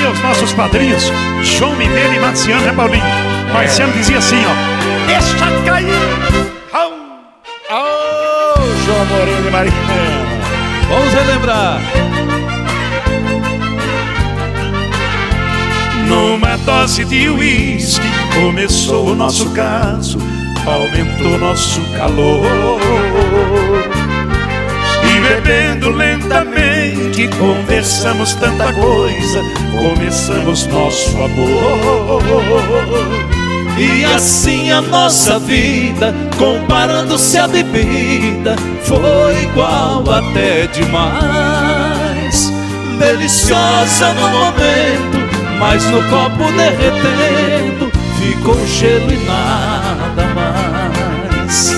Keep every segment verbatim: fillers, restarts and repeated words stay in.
os nossos padrinhos João Mineiro e Marciano, né, Paulinho? Marciano dizia assim, ó: deixa cair. Oh, oh, João Moreno e Mariana. Vamos relembrar. Numa dose de uísque começou o nosso caso, aumentou nosso calor. E bebendo lentamente conversamos tanta coisa, começamos nosso amor. E assim a nossa vida, comparando-se à bebida, foi igual até demais. Deliciosa no momento, mas no copo derretendo ficou gelo e nada mais.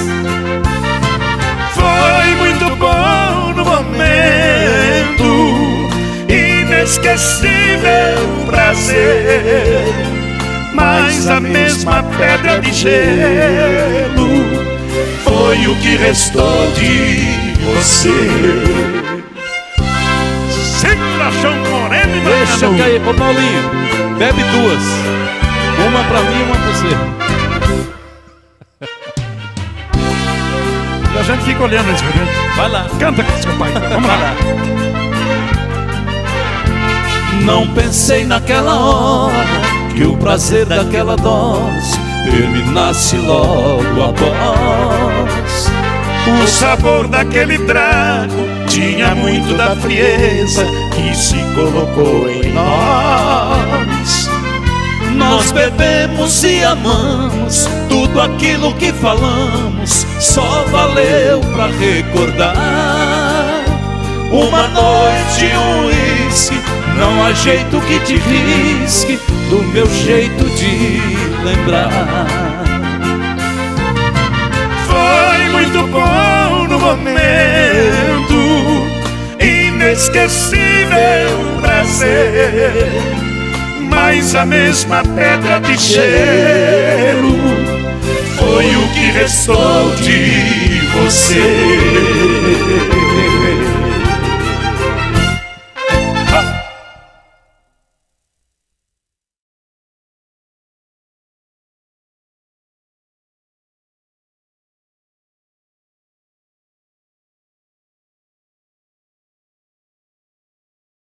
Foi muito bom no momento, inesquecível prazer, mas a mesma pedra de gelo foi o que restou de você. Segura, João Moreno e Mariano. Deixa cair, ô Paulinho, bebe duas. Uma pra mim e uma pra você. E a gente fica olhando esse momento. Vai lá. Canta com seu pai. Vamos lá. lá. Não pensei naquela hora que o prazer daquela dose terminasse logo após. O sabor daquele trago tinha muito da frieza que se colocou em nós. Nós bebemos e amamos, tudo aquilo que falamos só valeu pra recordar. Uma noite, um uísque, não há jeito que te risque do meu jeito de lembrar. Foi muito bom no momento, inesquecível prazer, mas a mesma pedra de gelo foi o que restou de você.